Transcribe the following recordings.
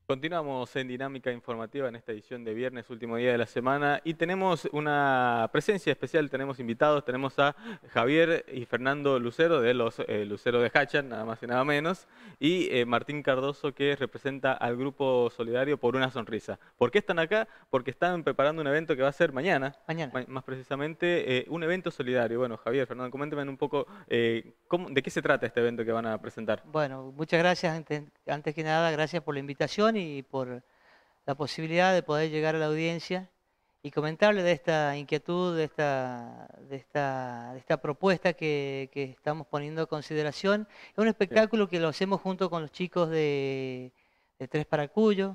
Continuamos en Dinámica Informativa en esta edición de viernes, último día de la semana, y tenemos una presencia especial, tenemos invitados, tenemos a Javier y Fernando Lucero de los Lucero de Hachan, nada más y nada menos, y Martín Cardoso, que representa al Grupo Solidario Por una Sonrisa. ¿Por qué están acá? Porque están preparando un evento que va a ser mañana, Mañana. más precisamente un evento solidario. Bueno, Javier, Fernando, coméntenme un poco de qué se trata este evento que van a presentar. Bueno, muchas gracias. Antes que nada, gracias por la invitación y por la posibilidad de poder llegar a la audiencia y comentarle de esta inquietud, de esta propuesta que estamos poniendo a consideración. Es un Sí, espectáculo que lo hacemos junto con los chicos de Tres para Cuyo.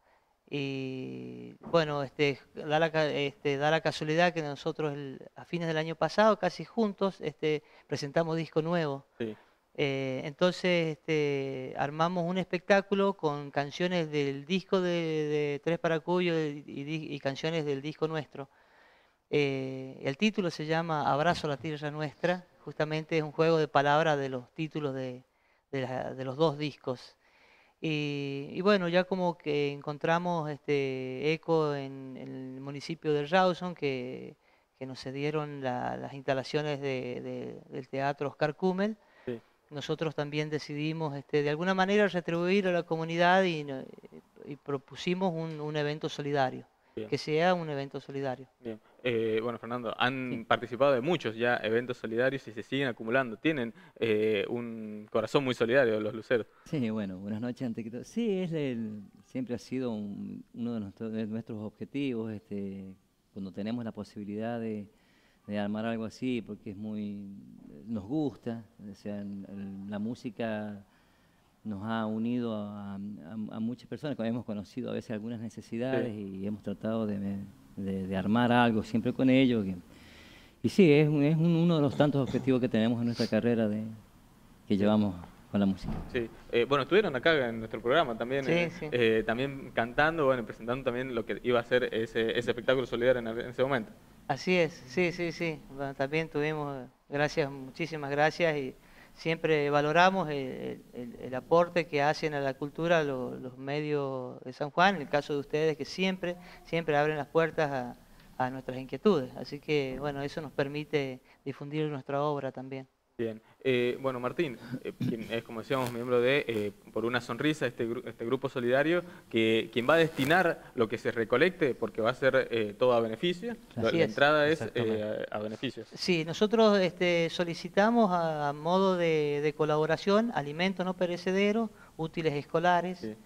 Y bueno, da la casualidad que nosotros a fines del año pasado, casi juntos, presentamos disco nuevo. sí, Entonces armamos un espectáculo con canciones del disco de Tres para Cuyo y canciones del disco nuestro. El título se llama Abrazo a la Tierra Nuestra, justamente es un juego de palabras de los títulos de los dos discos. Y bueno, ya como que encontramos eco en el municipio de Rawson, que nos cedieron las instalaciones del Teatro Oscar Kummel. sí, Nosotros también decidimos de alguna manera retribuir a la comunidad y propusimos un evento solidario, bien. que sea un evento solidario. Bien. Bueno, Fernando, Sí, han participado de muchos ya eventos solidarios y se siguen acumulando. Tienen un corazón muy solidario los luceros. Sí, bueno, buenas noches ante que todo. Sí, siempre ha sido uno de nuestros objetivos, cuando tenemos la posibilidad de armar algo así, porque nos gusta, o sea, la música nos ha unido a muchas personas que hemos conocido a veces algunas Sí, necesidades y hemos tratado de armar algo siempre con ellos. Y sí, uno de los tantos objetivos que tenemos en nuestra carrera que sí, llevamos con la música. sí. Bueno, estuvieron acá en nuestro programa también, sí, sí. también cantando, bueno, y presentando también lo que iba a ser ese espectáculo solidario en ese momento. Así es, sí, sí, sí. Bueno, también tuvimos, gracias, muchísimas gracias y siempre valoramos el aporte que hacen a la cultura los medios de San Juan, en el caso de ustedes que siempre abren las puertas a nuestras inquietudes. Así que, bueno, eso nos permite difundir nuestra obra también. Bien. Bueno, Martín, quien es, como decíamos, miembro de Por una Sonrisa, este grupo solidario, quien va a destinar lo que se recolecte, porque va a ser todo a beneficio. Así La es. entrada es Exactamente. a beneficio. Sí, nosotros solicitamos a modo de colaboración alimentos no perecederos, útiles escolares, Sí.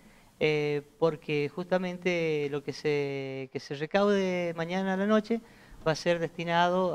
porque justamente lo que se recaude mañana a la noche va a ser destinado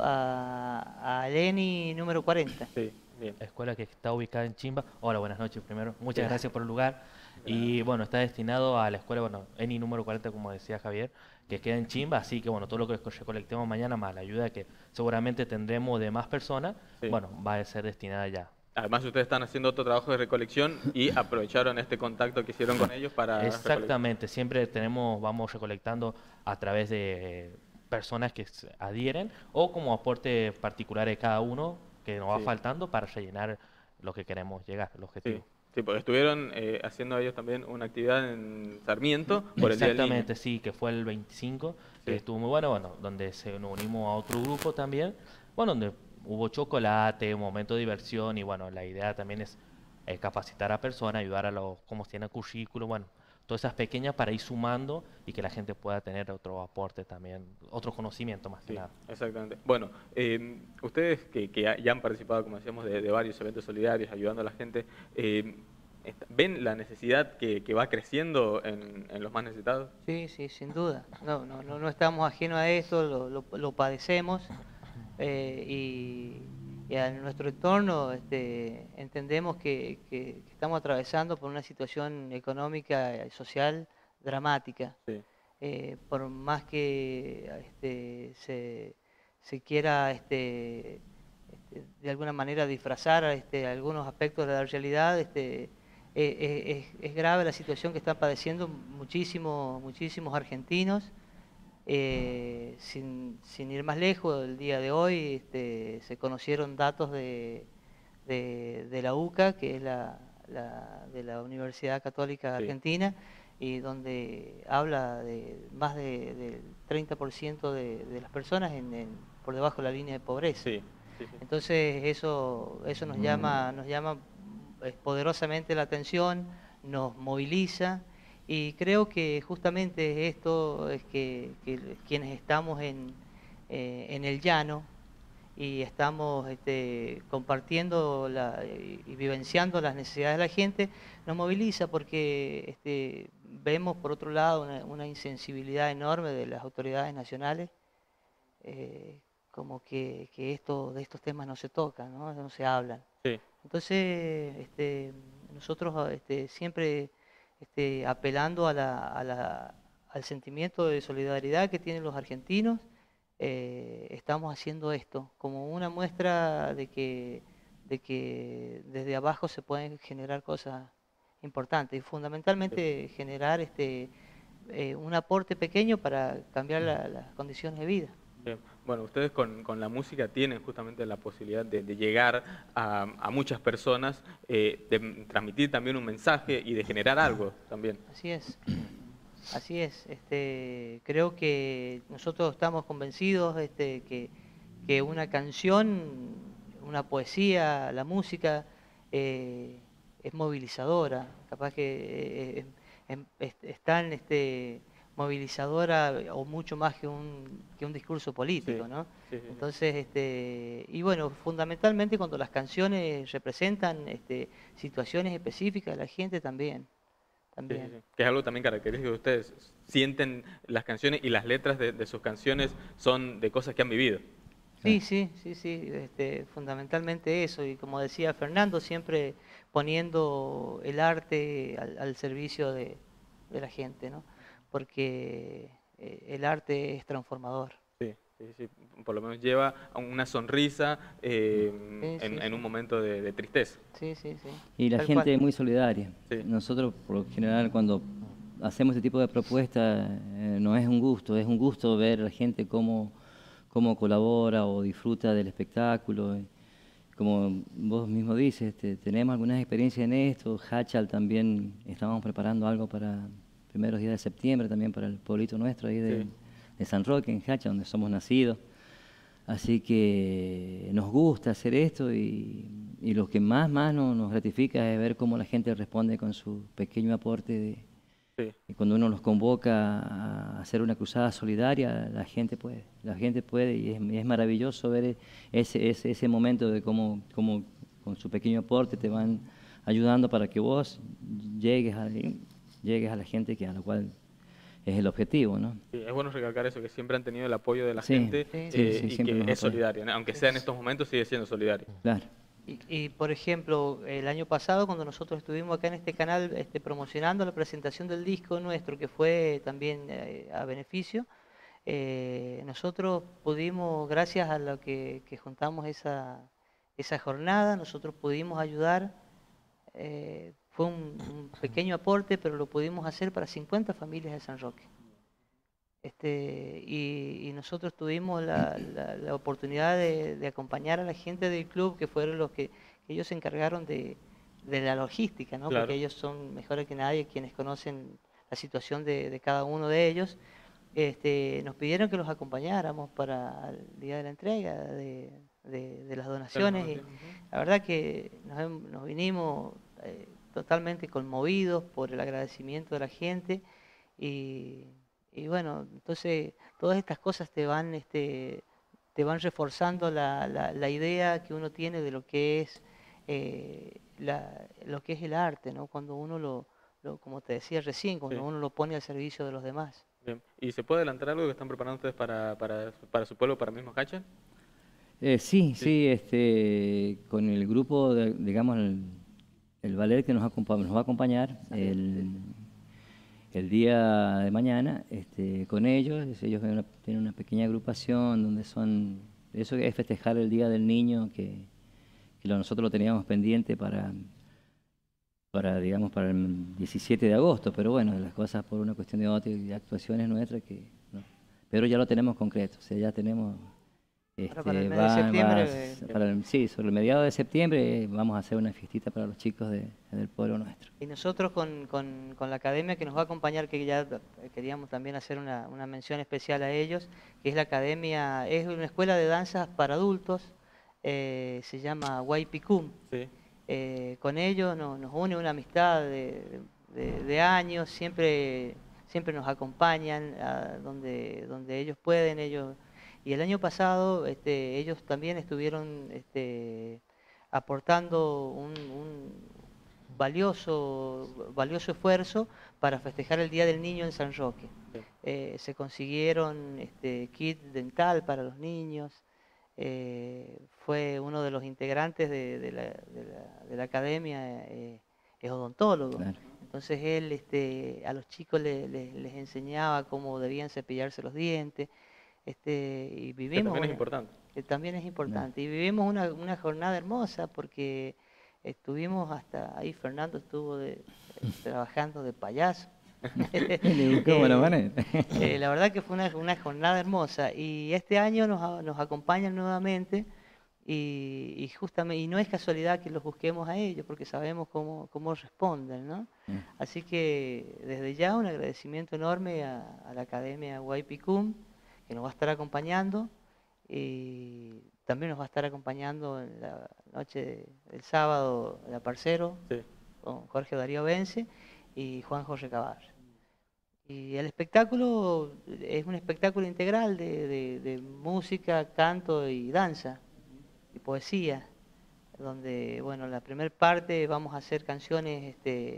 al ENI número 40. Sí, bien. La escuela que está ubicada en Chimba. Hola, buenas noches primero. Sí. Muchas gracias por el lugar. De nada. Y bueno, está destinado a la escuela, bueno, ENI número 40, como decía Javier, que queda en Chimba. Así que bueno, todo lo que recolectemos mañana, más la ayuda que seguramente tendremos de más personas, Sí. bueno, va a ser destinada ya. Además, ustedes están haciendo otro trabajo de recolección y aprovecharon este contacto que hicieron con ellos para recolectar. Exactamente, siempre vamos recolectando a través de personas que se adhieren o como aporte particular de cada uno que nos va Sí, faltando para rellenar lo que queremos llegar, el sí. objetivo. Sí, porque estuvieron haciendo ellos también una actividad en Sarmiento por el Día del Niño. Exactamente, sí, que fue el 25, que Sí, estuvo muy bueno, bueno, donde nos unimos a otro grupo también, bueno, donde hubo chocolate, un momento de diversión y bueno, la idea también es capacitar a personas, ayudar a los, como tienen currículo, bueno, todas esas pequeñas para ir sumando y que la gente pueda tener otro aporte también, otro conocimiento más que sí, nada. exactamente. Bueno, ustedes que ya han participado, como decíamos, de varios eventos solidarios, ayudando a la gente, ¿ven la necesidad que va creciendo en los más necesitados? Sí, sí, sin duda. No estamos ajenos a esto, lo padecemos y en nuestro entorno entendemos que estamos atravesando por una situación económica y social dramática. Sí, Por más que se quiera de alguna manera disfrazar algunos aspectos de la realidad, es grave la situación que están padeciendo muchísimos argentinos. Sin ir más lejos, el día de hoy se conocieron datos de la UCA, que es de la Universidad Católica sí, Argentina, y donde habla de más del 30% de las personas por debajo de la línea de pobreza. Sí, sí, sí. Entonces eso nos llama poderosamente la atención, nos moviliza, y creo que justamente esto es que quienes estamos en el llano y estamos compartiendo y vivenciando las necesidades de la gente, nos moviliza porque vemos por otro lado una insensibilidad enorme de las autoridades nacionales, como que de estos temas no se tocan, no se hablan. Sí. Entonces, nosotros siempre apelando al sentimiento de solidaridad que tienen los argentinos, estamos haciendo esto como una muestra de que desde abajo se pueden generar cosas importantes y fundamentalmente generar un aporte pequeño para cambiar las condiciones de vida. Bien. Bueno, ustedes con la música tienen justamente la posibilidad de llegar a muchas personas, de transmitir también un mensaje y de generar algo también. Así es. Así es. Creo que nosotros estamos convencidos que una canción, una poesía, la música es movilizadora. Capaz que es tan movilizadora o mucho más que un discurso político, Sí, ¿no? sí, sí, sí. Entonces, y bueno, fundamentalmente cuando las canciones representan situaciones específicas de la gente también. Sí, sí, sí. Que es algo también característico de ustedes. Sienten las canciones y las letras de sus canciones son de cosas que han vivido. Sí, sí, sí, sí, fundamentalmente eso. Y como decía Fernando, siempre poniendo el arte al servicio de la gente, ¿no? Porque el arte es transformador. Sí, sí, sí. Por lo menos lleva a una sonrisa Sí, sí, en sí. un momento de tristeza. Sí, sí, sí. Y la Tal gente cual. es muy solidaria. Sí. Nosotros, por lo general, cuando hacemos este tipo de propuestas, no es un gusto ver a la gente cómo colabora o disfruta del espectáculo. Como vos mismo dices, tenemos algunas experiencias en esto. Hachal también, estamos preparando algo para primeros días de septiembre, también para el pueblito nuestro ahí Sí. de San Roque, en Hachal, donde somos nacidos. Así que nos gusta hacer esto y lo que más nos gratifica es ver cómo la gente responde con su pequeño aporte. Sí. Y cuando uno los convoca a hacer una cruzada solidaria, la gente puede y es maravilloso ver ese momento de cómo con su pequeño aporte te van ayudando para que vos llegues a la gente a la cual es el objetivo, ¿no? Sí, es bueno recalcar eso, que siempre han tenido el apoyo de la Sí, gente sí, y siempre que nos es apoyan. solidaria, ¿no? Aunque sea en estos momentos, sigue siendo solidaria. Claro. Y, por ejemplo, el año pasado, cuando nosotros estuvimos acá en este canal promocionando la presentación del disco nuestro, que fue también a beneficio, nosotros pudimos, gracias a lo que juntamos esa jornada, nosotros pudimos ayudar. Fue un pequeño aporte, pero lo pudimos hacer para 50 familias de San Roque. Y nosotros tuvimos la oportunidad de acompañar a la gente del club, que fueron los que ellos se encargaron de la logística, ¿no? Claro. Porque ellos son mejores que nadie quienes conocen la situación de cada uno de ellos. Nos pidieron que los acompañáramos para el día de la entrega de las donaciones. Y la verdad que nos vinimos totalmente conmovidos por el agradecimiento de la gente. Y bueno, entonces todas estas cosas te van reforzando la idea que uno tiene de lo que es lo que es el arte, ¿no? Cuando uno como te decía recién, cuando Sí. uno lo pone al servicio de los demás. Bien. ¿Y se puede adelantar algo que están preparando ustedes para su pueblo, para mismo Hachal? Sí, con el grupo, digamos, el ballet que nos va a acompañar el día de mañana, con ellos tienen una pequeña agrupación donde eso es festejar el Día del Niño, que nosotros lo teníamos pendiente para el 17 de agosto, pero bueno, las cosas por una cuestión de actuaciones nuestras, pero ya lo tenemos concreto, o sea, ya tenemos Ahora para el mes de septiembre. Sí, sobre el mediado de septiembre vamos a hacer una fiestita para los chicos del pueblo nuestro. Y nosotros con la academia que nos va a acompañar, que ya queríamos también hacer una mención especial a ellos, que es la academia, es una escuela de danzas para adultos, se llama Huaypicum. Sí. Con ellos nos une una amistad de años, siempre nos acompañan a donde ellos pueden. Y el año pasado ellos también estuvieron aportando un valioso esfuerzo para festejar el Día del Niño en San Roque. Se consiguieron kit dental para los niños. Fue uno de los integrantes de la academia, es odontólogo. Claro. Entonces él a los chicos les enseñaba cómo debían cepillarse los dientes. Y Que vivimos también es importante. también es importante. Y vivimos una jornada hermosa porque estuvimos hasta ahí, Fernando estuvo trabajando de payaso. ¿Cómo lo van La verdad que fue una jornada hermosa y este año nos acompañan nuevamente y justamente, y no es casualidad que los busquemos a ellos porque sabemos cómo responden, ¿no? Así que desde ya un agradecimiento enorme a la Academia Huaypicum, que nos va a estar acompañando, y también nos va a estar acompañando en la noche del sábado la Parcero, Sí. con Jorge Darío Vence y Juan Jorge Caballo. Y el espectáculo es un espectáculo integral de música, canto y danza y poesía, donde, bueno, la primera parte vamos a hacer canciones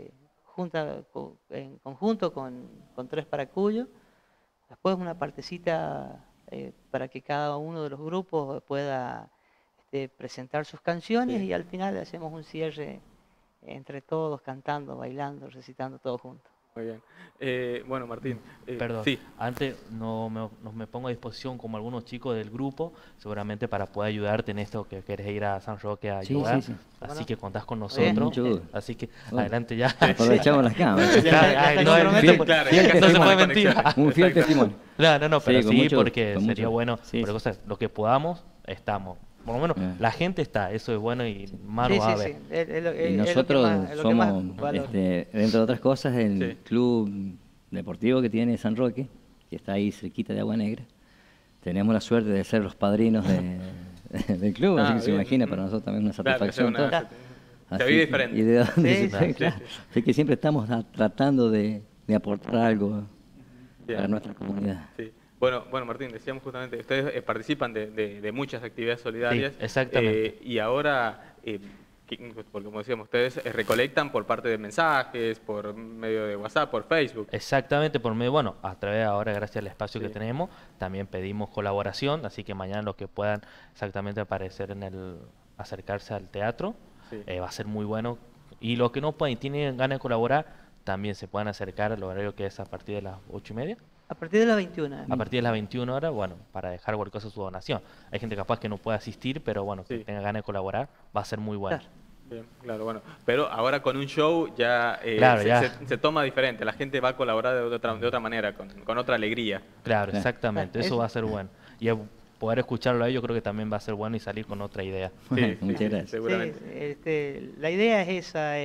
en conjunto con Tres Paracuyo, después una partecita para que cada uno de los grupos pueda presentar sus canciones, Sí. y al final hacemos un cierre entre todos, cantando, bailando, recitando todos juntos. Muy bien. Bueno, Martín. Perdón, Sí. antes no me pongo a disposición como algunos chicos del grupo, seguramente para poder ayudarte en esto que querés ir a San Roque a Sí, ayudar. sí, sí. Así que contás con Bien. nosotros. Mucho gusto. Así que Bueno. adelante ya. Aprovechamos las cámaras. Ya no, está fiel- comprometido. Claro, fiel ya que no se testimonio. puede mentir. Un fiel Exacto. testimonio. No, pero Sí, con sí, mucho porque gusto, con sería mucho bueno, gusto. Sí, por sí. cosas, lo que podamos, estamos. Por lo menos Bien. la gente está, eso es bueno y más Sí, nos va a sí, ver. sí. Es lo Y que nosotros más- es lo que más somos, valoro. dentro de otras cosas, el Sí. club deportivo que tiene San Roque, que está ahí cerquita de Agua Negra. Tenemos la suerte de ser los padrinos del club, Ah, así que se bien. imagina para nosotros también una Claro, que sea satisfacción. una- todo. se Así vive que- diferente. Y de dónde Sí, se puede, sí, claro. sí. Así que siempre estamos tratando de aportar algo Bien. para nuestra comunidad. Sí. Bueno, Martín, decíamos justamente, ustedes participan de muchas actividades solidarias. Sí, exactamente. Y ahora, porque como decíamos, ustedes recolectan por parte de mensajes, por medio de WhatsApp, por Facebook. Exactamente, por medio, bueno, a través de ahora, gracias al espacio Sí. que tenemos, también pedimos colaboración, así que mañana los que puedan exactamente aparecer acercarse al teatro, Sí. va a ser muy bueno. Y los que no pueden y tienen ganas de colaborar, también se pueden acercar al horario que es a partir de las 8:30. A partir de las 21. A partir de las 21 horas, bueno, para dejar cualquier cosa su donación. Hay gente capaz que no puede asistir, pero bueno, que Sí. tenga ganas de colaborar, va a ser muy bueno. Claro. Bien, claro, bueno. Pero ahora con un show ya, Claro, se, ya. se toma diferente. La gente va a colaborar de otra manera, con otra alegría. Claro, Claro. exactamente, Claro, eso es- va a ser bueno. Y poder escucharlo a ellos creo que también va a ser bueno y salir con otra idea. Bueno, muchas gracias. Seguramente. Sí, la idea es esa,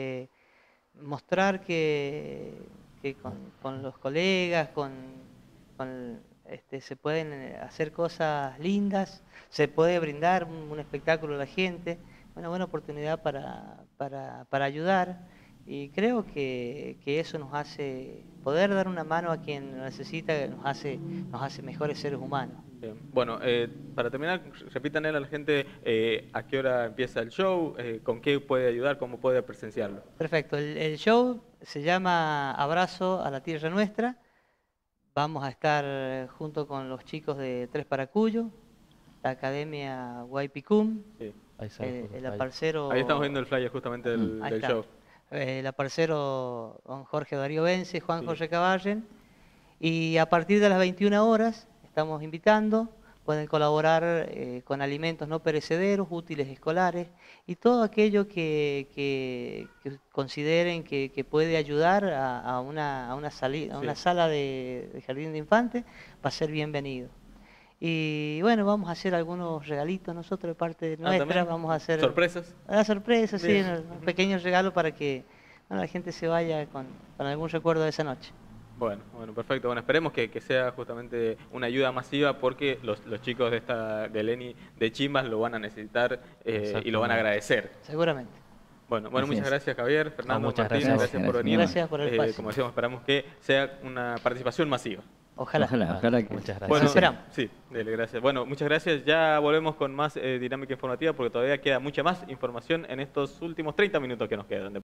mostrar que con los colegas, se pueden hacer cosas lindas, se puede brindar un espectáculo a la gente, una buena oportunidad para ayudar, y creo que eso nos hace poder dar una mano a quien lo necesita, nos hace mejores seres humanos. Bien. Bueno, para terminar, repítanle a la gente a qué hora empieza el show, con qué puede ayudar, cómo puede presenciarlo. Perfecto, el show se llama Abrazo a la Tierra Nuestra. Vamos a estar junto con los chicos de Tres Paracuyo, la Academia Huaypicum, Sí. Ahí sale, el ahí. aparcero... Ahí estamos viendo el flyer justamente del, Ahí del está. show. El aparcero don Jorge Darío Vence, Juan Sí. Jorge Caballen. Y a partir de las 21 horas estamos invitando, pueden colaborar con alimentos no perecederos, útiles escolares y todo aquello que consideren que puede ayudar a una Sí. sala de jardín de infantes, va a ser bienvenido. Y bueno, vamos a hacer algunos regalitos nosotros de parte nuestra, ¿también? vamos a hacer... ¿Sorpresas? Una sorpresa, sí, Bien. un pequeño regalo para que bueno, la gente se vaya con algún recuerdo de esa noche. Bueno, perfecto. Bueno, esperemos que sea justamente una ayuda masiva porque los chicos de Leni de Chimbas lo van a necesitar y lo van a agradecer. Seguramente. Bueno, Así muchas es. gracias Javier, Fernando, muchas Martín, gracias. gracias por Gracias. venir. Gracias por el espacio. Como decíamos, esperamos que sea una participación masiva. Ojalá. Ojalá que... Muchas gracias. Bueno, esperamos. sí, dele, gracias. Bueno, muchas gracias. Ya volvemos con más dinámica informativa porque todavía queda mucha más información en estos últimos 30 minutos que nos quedan.